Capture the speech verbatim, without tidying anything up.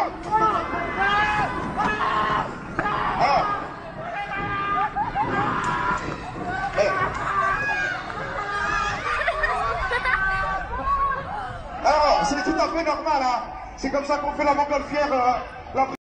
Alors, eh. Alors c'est tout à fait normal, hein. C'est comme ça qu'on fait la montgolfière. Euh, la